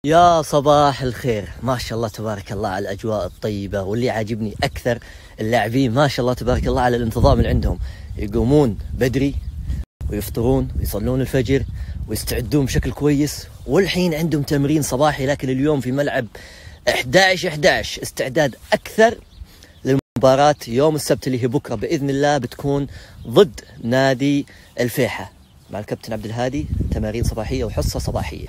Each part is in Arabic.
يا صباح الخير، ما شاء الله تبارك الله على الأجواء الطيبة. واللي عاجبني أكثر اللاعبين ما شاء الله تبارك الله على الانتظام اللي عندهم، يقومون بدري ويفطرون ويصلون الفجر ويستعدون بشكل كويس، والحين عندهم تمرين صباحي. لكن اليوم في ملعب 11 استعداد أكثر للمباراة يوم السبت اللي هي بكرة بإذن الله، بتكون ضد نادي الفيحة مع الكابتن عبد الهادي. تمارين صباحية وحصة صباحية.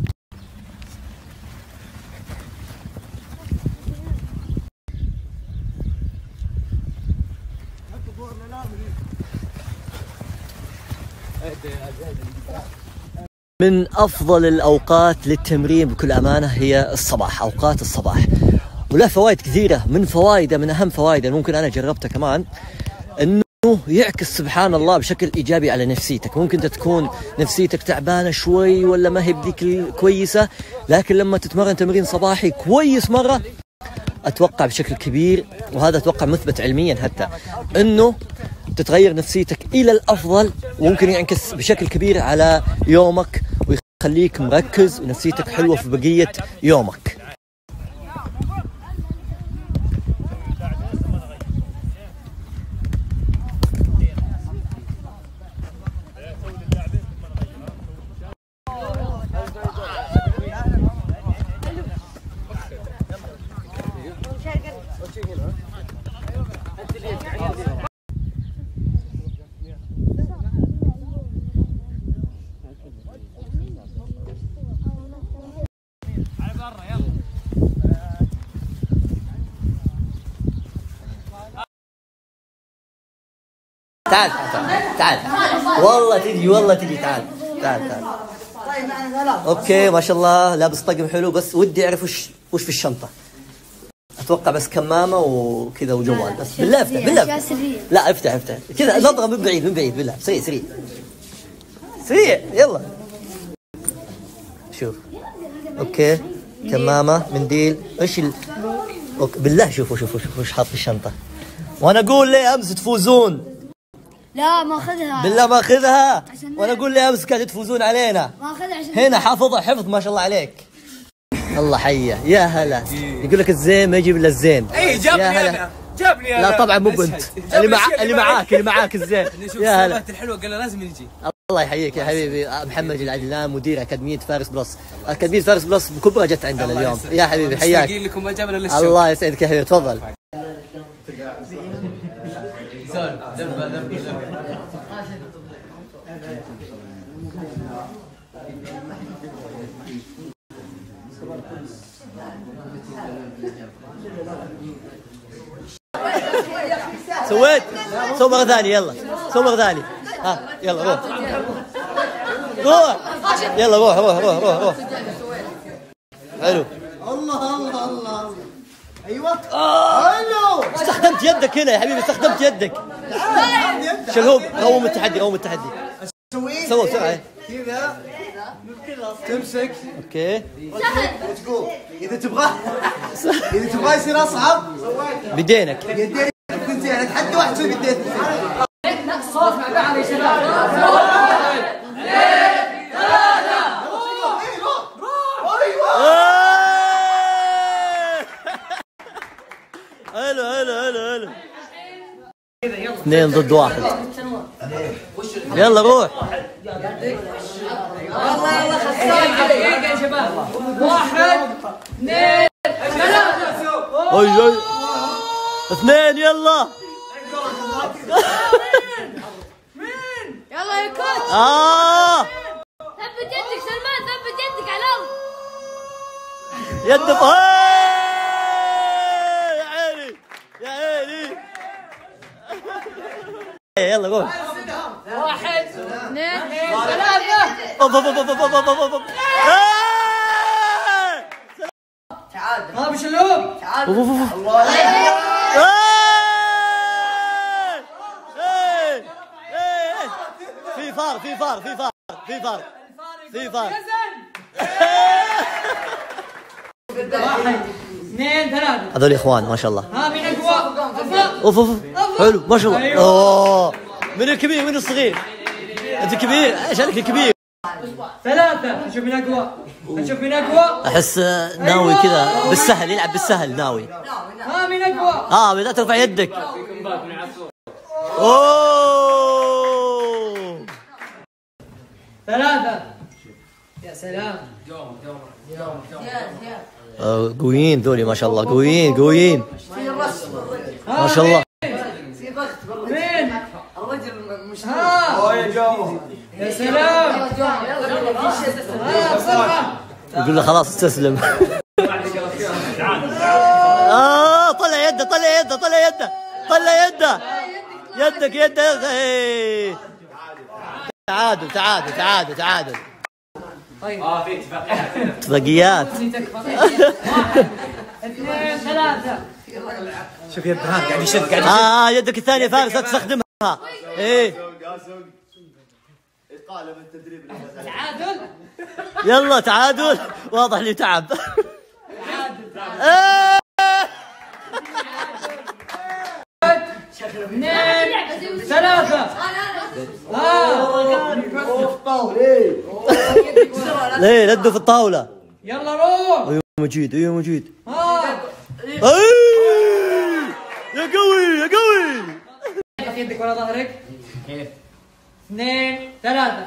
من أفضل الأوقات للتمرين بكل أمانة هي الصباح، أوقات الصباح، وله فوائد كثيرة. من فوائده، من أهم فوائده ممكن أنا جربتها كمان، أنه يعكس سبحان الله بشكل إيجابي على نفسيتك. ممكن أنت تكون نفسيتك تعبانة شوي ولا ما هي بديك كويسة، لكن لما تتمرن تمرين صباحي كويس مرة أتوقع بشكل كبير، وهذا أتوقع مثبت علميا حتى، أنه تتغير نفسيتك إلى الأفضل، وممكن ينعكس بشكل كبير على يومك ويخليك مركز ونفسيتك حلوة في بقية يومك. تعال تعال والله تجي، والله تجي. تعال تعال تعال. اوكي ما شاء الله لابس طقم حلو، بس ودي اعرف وش في الشنطه. اتوقع بس كمامه وكذا وجوال بس. بالله افتح، بالله لا افتح كذا، نظره من بعيد بالله. سريع يلا. شوف اوكي، كمامه، منديل، ايش بالله شوفوا وش حاط في الشنطه. وانا اقول ليه امس تفوزون؟ لا ما اخذها بالله ما اخذها. وانا اقول لي امس قاعد تفوزون علينا. ما اخذها عشان هنا حافظها حفظ ما شاء الله عليك. الله حيه يا هلا. يقول لك الزين ما يجيب الا الزين. اي جابني انا لا طبعا مو بنت، اللي معاك الزين. يا هلا الحلوه قال لازم نجي. الله يحييك يا حبيبي. محمد العدلان مدير اكاديميه فارس بلس. اكاديميه فارس بلس بكبرى جت عندنا اليوم. يا حبيبي حياك. لكم ما جابنا للشوق. الله يسعدك يا حبيبي، تفضل. سوي مرة ثانية، يلا سوي مرة ثانية. ها يلا روح يلا روح. حلو. الله ايوه. حلو. استخدمت يدك هنا يا حبيبي، استخدمت يدك. شلهوب، قوم التحدي. سووا بسرعة كذا تمسك. اوكي تقول اذا تبغاه يصير اصعب بدينك. انت يعني تحدي واحد تسوي باليدين. صوت مع بعض يا شباب. حلو. 2 ضد 1. يلا روح. والله خسران دقيقة يا شباب. 1 2 3. 2 يلا. مين؟ يلا يا كوتش. ثبت يدك سلمان، ثبت يدك على الارض. يد يا عيني يلا روح. 1 2 3. تعال ها بشلوب. في فار. 1 2 3. هذول اخوان ما شاء الله. ها مين اقوى؟ اوف حلو ما شاء الله. اوه من الكبير من الصغير؟ انت كبير، ايش عليك الكبير؟ 3 نشوف مين اقوى. نشوف مين اقوى. احس ناوي كذا بالسهل، يلعب بالسهل ناوي. ها مين اقوى؟ بدأت ترفع يدك. اوه 3. يا سلام. قويين ذولي ما شاء الله، قويين ما شاء الله. مين؟ الرجل مش يا سلام. بسرعة. يقول له خلاص استسلم. طلع يده يدك يا اخي. تعادل. طيب. في اتفاقيات. 2 3. شوف يد هان قاعد يشد يدك الثانية فارس لا تستخدمها. ايه إقالة من التدريب. تعادل. يلا تعادل. واضح لي تعب. اثنين 3. ليه ندوا في الطاولة. يلا روح. ايوه مجيد يا قوي. يدك ورا ظهرك. 2 3.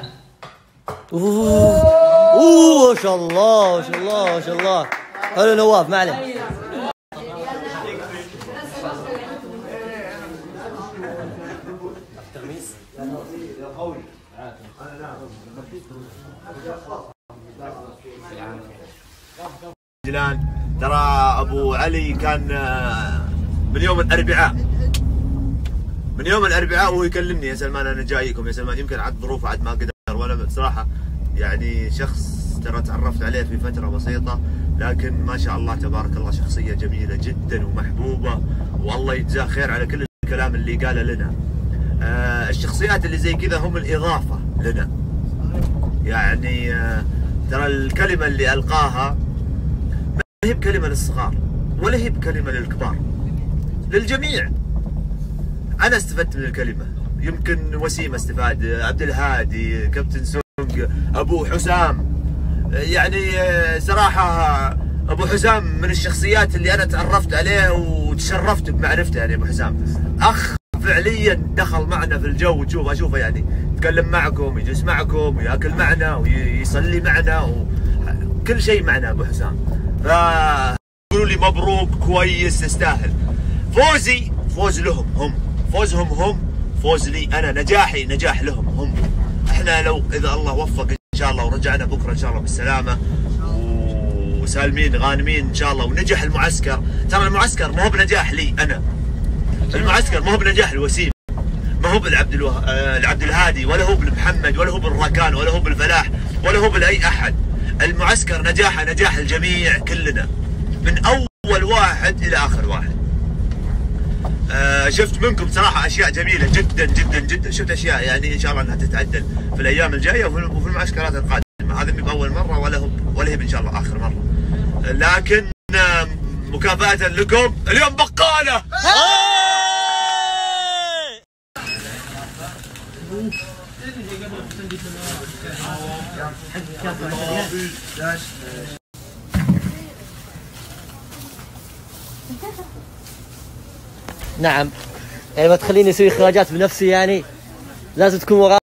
اوه ما شاء الله. حلو نواف، ما عليه. جلان ترى ابو علي كان من يوم الاربعاء وهو يكلمني يا سلمان انا جايكم يا سلمان. يمكن عاد ظروفه عاد ما قدر، وانا بصراحه يعني شخص ترى تعرفت عليه في فتره بسيطه، لكن ما شاء الله تبارك الله شخصيه جميله جدا ومحبوبه، والله يجزاه خير على كل الكلام اللي قاله لنا. الشخصيات اللي زي كذا هم الاضافه لنا. يعني ترى الكلمه اللي القاها ما هي بكلمه للصغار ولا هي بكلمه للكبار، للجميع. انا استفدت من الكلمه، يمكن وسيم استفاد، عبد الهادي، كابتن سونج، ابو حسام. يعني صراحه ابو حسام من الشخصيات اللي انا تعرفت عليه وتشرفت بمعرفته. يعني ابو حسام اخ فعليا دخل معنا في الجو، اشوفه يعني يتكلم معكم، يجلس معكم، وياكل معنا، ويصلي معنا، وكل شيء معنا ابو حسام. فقولوا لي مبروك، كويس، تستاهل. فوز لهم هم، فوزهم هم، فوز لي انا، نجاحي نجاح لهم هم. احنا لو اذا الله وفق ان شاء الله ورجعنا بكره ان شاء الله بالسلامه وسالمين غانمين ان شاء الله، ونجح المعسكر. ترى المعسكر ما هو بنجاح لي انا، المعسكر ما هو بنجاح الوسيم، ما هو بالعبد الهادي، ولا هو بالمحمد، ولا هو بالراكان، ولا هو بالفلاح، ولا هو باي احد. المعسكر نجاحه نجاح الجميع كلنا، من اول واحد الى اخر واحد. شفت منكم صراحه اشياء جميله جدا. شفت اشياء يعني ان شاء الله انها تتعدل في الايام الجايه وفي المعسكرات القادمه. هذا مو باول مره ولا هي ان شاء الله اخر مره. لكن مكافاه لكم اليوم بقاله. نعم، يعني ما تخليني اسوي اخراجات بنفسي، يعني لازم تكون وراي.